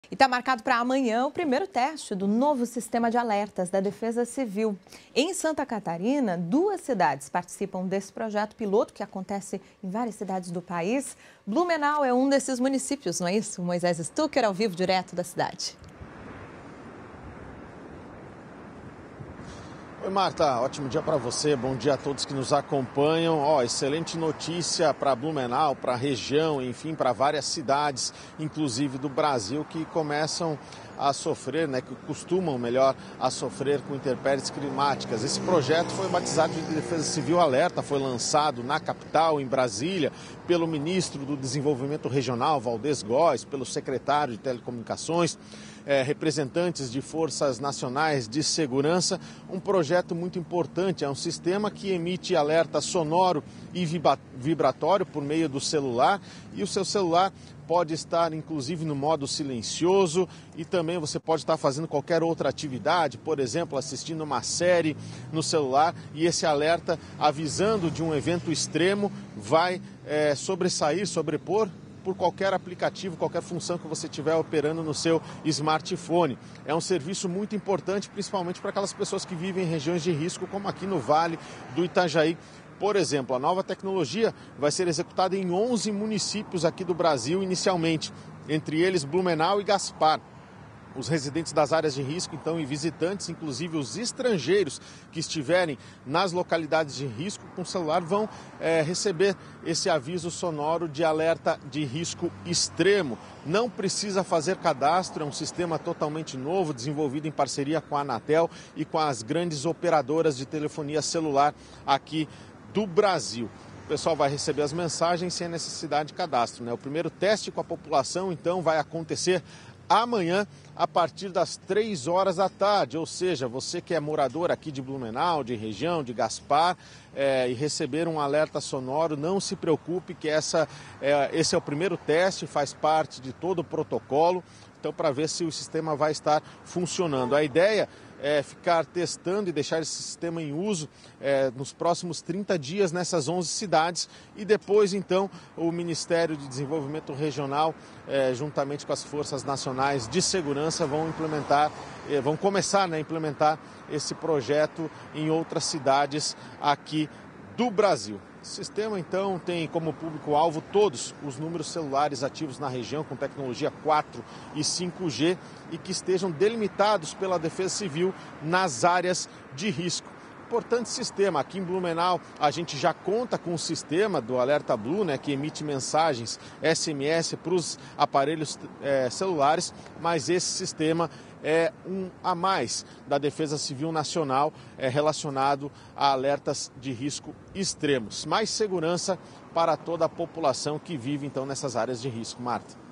E está marcado para amanhã o primeiro teste do novo sistema de alertas da Defesa Civil. Em Santa Catarina, 2 cidades participam desse projeto piloto que acontece em várias cidades do país. Blumenau é um desses municípios, não é isso? Moisés Stucker, ao vivo, direto da cidade. Oi, Marta, ótimo dia para você, bom dia a todos que nos acompanham. Excelente notícia para Blumenau, para a região, enfim, para várias cidades, inclusive do Brasil, que começam a sofrer, que costumam, melhor, a sofrer com intempéries climáticas. Esse projeto foi batizado de Defesa Civil Alerta, foi lançado na capital, em Brasília, pelo ministro do Desenvolvimento Regional, Valdez Góes, pelo secretário de Telecomunicações, representantes de forças nacionais de segurança. Um projeto muito importante, é um sistema que emite alerta sonoro e vibratório por meio do celular, e o seu celular pode estar inclusive no modo silencioso, e também você pode estar fazendo qualquer outra atividade, por exemplo, assistindo uma série no celular, e esse alerta avisando de um evento extremo vai sobrepor por qualquer aplicativo, qualquer função que você estiver operando no seu smartphone. É um serviço muito importante, principalmente para aquelas pessoas que vivem em regiões de risco, como aqui no Vale do Itajaí. Por exemplo, a nova tecnologia vai ser executada em 11 municípios aqui do Brasil inicialmente, entre eles Blumenau e Gaspar. Os residentes das áreas de risco, então, e visitantes, inclusive os estrangeiros que estiverem nas localidades de risco com celular, vão receber esse aviso sonoro de alerta de risco extremo. Não precisa fazer cadastro, é um sistema totalmente novo, desenvolvido em parceria com a Anatel e com as grandes operadoras de telefonia celular aqui do Brasil. O pessoal vai receber as mensagens sem a necessidade de cadastro, O primeiro teste com a população, então, vai acontecer amanhã, a partir das 3 horas da tarde, ou seja, você que é morador aqui de Blumenau, de região, de Gaspar, e receber um alerta sonoro, não se preocupe que esse é o primeiro teste, faz parte de todo o protocolo, então para ver se o sistema vai estar funcionando. A ideia é ficar testando e deixar esse sistema em uso nos próximos 30 dias nessas 11 cidades, e depois, então, o Ministério de Desenvolvimento Regional, juntamente com as Forças Nacionais de Segurança, vão começar a implementar esse projeto em outras cidades aqui do Brasil. O sistema, então, tem como público-alvo todos os números celulares ativos na região com tecnologia 4 e 5G e que estejam delimitados pela Defesa Civil nas áreas de risco. Importante sistema. Aqui em Blumenau a gente já conta com o sistema do Alerta Blue, que emite mensagens SMS para os aparelhos celulares, mas esse sistema é um a mais da Defesa Civil Nacional relacionado a alertas de risco extremos. Mais segurança para toda a população que vive, então, nessas áreas de risco. Marta.